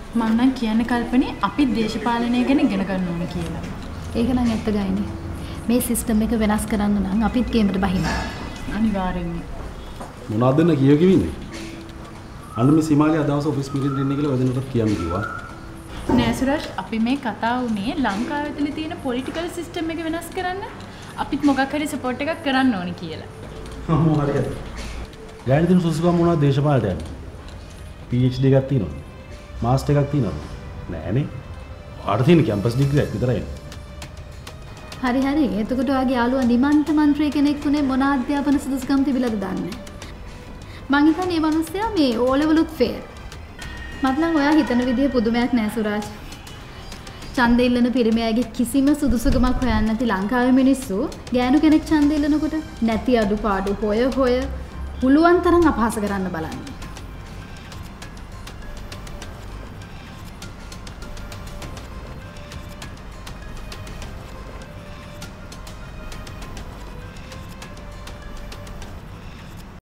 මම නම් කියන්නේ කල්පනේ අපි දේශපාලනය ගැන ඉගෙන ගන්න ඕනේ කියලා. ඒක නම් ඇත්ත ගයිනේ. මේ සිස්ටම් එක වෙනස් කරන්න නම් අපිත් ගේමට බහින්න. අනිවාර්යෙන්ම. මොනවද දෙන්න කියවෙන්නේ? අන්න මේ සීමාලේ අදවස් ඔෆිස් මීටින් දෙන්න කියලා වදිනට කියන්න කිව්වා. නෑ සුරජ් අපි මේ කතා වුණේ ලංකාවේ තුල තියෙන පොලිටිකල් සිස්ටම් එක වෙනස් කරන්න. අපිත් මොකක් හරි සපෝට් එකක් කරන්න ඕනේ කියලා. හම්මෝ හරියට. ගෑනි දින සුසුකම් මොනවද දේශපාලනට යන්නේ? PhD එකක් තියෙනවද? මාස්ටර් එකක් තියෙනවද? නෑනේ. ආට තියෙන කැම්පස් ඩිග්‍රී එකක් විතරයි. හරි හරි. එතකොට ඔයාගේ යාළුවා නිමන්ත මන්ත්‍රී කෙනෙක් උනේ මොන අධ්‍යාපන සුදුසුකම් තිබිලාද දන්නේ? මං හිතන්නේ මේ මිනිස්සයා මේ O levelුත් ෆේල්. මත්නම් ඔයා හිතන විදිය පුදුමයක් නෑ සුරාජ්. ඡන්දෙ ඉල්ලන පිරිමියාගේ කිසිම සුදුසුකමක් හොයන්නේ නැති ලංකාවේ මිනිස්සු ගෑනු කෙනෙක් ඡන්දෙ ඉල්ලනකොට නැති අඩුපාඩු හොය පුළුවන් තරම් අපහාස කරන්න බලන්නේ.